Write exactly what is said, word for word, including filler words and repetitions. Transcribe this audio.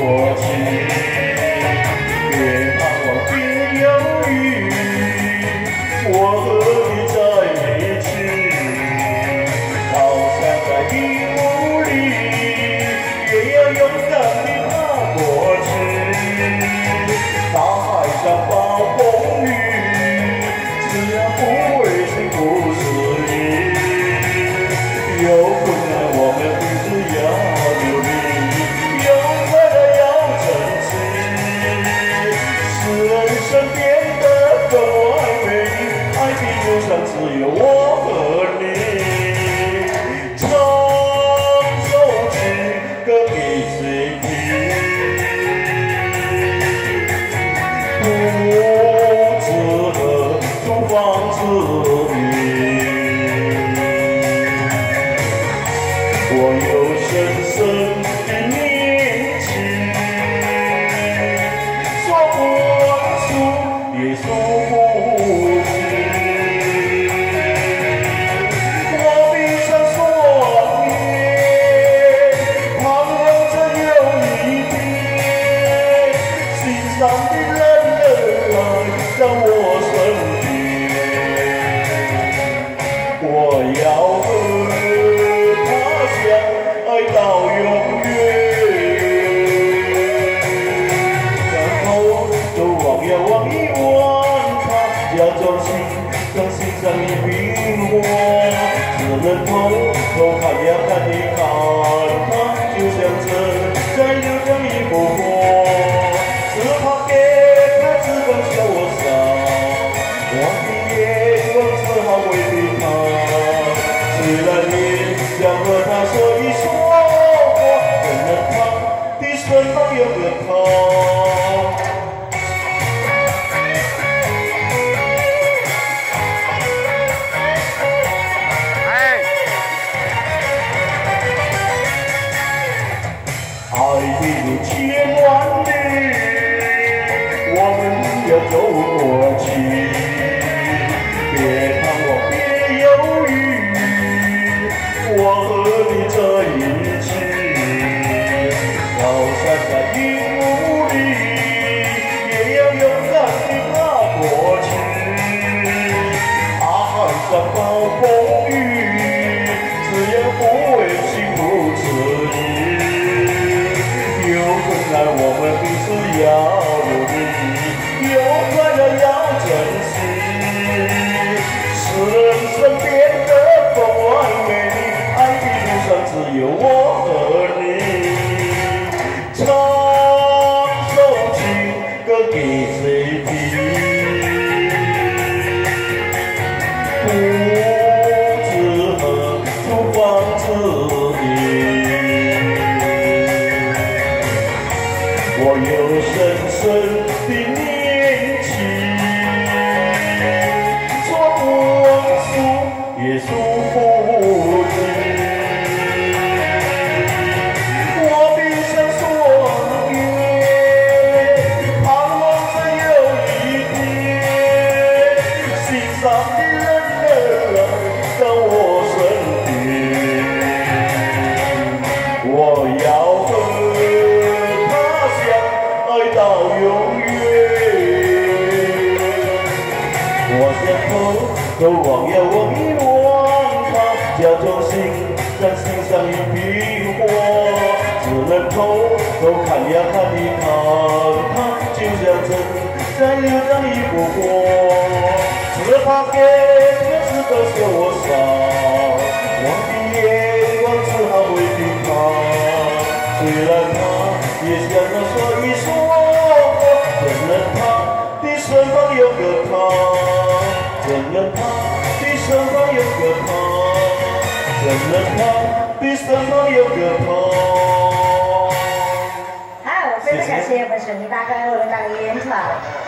过去。别彷徨，别犹豫，我和你在一起。好像在冰雾里，也要勇敢地踏过去。大海上暴风雨，只要不畏惧不迟疑。有困难我们彼此要努力，有快乐要珍惜，使人生变得更完美。爱的路上只有我和你，唱首情歌给谁听？不知何处放自己。我有深深的年情，说不完数也数不清。我闭上双眼，盼望着有一天，心上的人儿来到我身边。我要和爱到永远，然后就望呀望一望他，假装心像心上的冰花，只能偷偷看呀看一看他，就像正在流淌一幅画，只怕给他只光笑我傻，我的眼光只好回避他，虽然也想和他说一说。身旁有个他，爱的路千万里，我们要走过去。别彷徨，别犹豫，我和你在一起。高山在云雾里，也要勇敢地踏过去。大海上暴风雨，只要不畏惧不迟疑。有困难我们彼此要努力，有快乐要珍惜，使人生变得更完美。爱的路上只有我和你。唱首情歌给谁听？不知何处放自己。我有深深的年情，说不完数也数不清。上的人儿来到我身边，我要和他相爱到永远。我想偷偷望呀望一望他，假装心像心上一笔画，只能偷偷看呀看一看他，就像正在流淌一幅画。只怕给个只都笑我傻，我的眼光只好回避他。虽然他也想要说一说话，怎能他的身旁有个他？怎能他的身旁有个他？怎能他的身旁有个他？ 好，非常感谢我们水泥大哥为我们带来的演唱。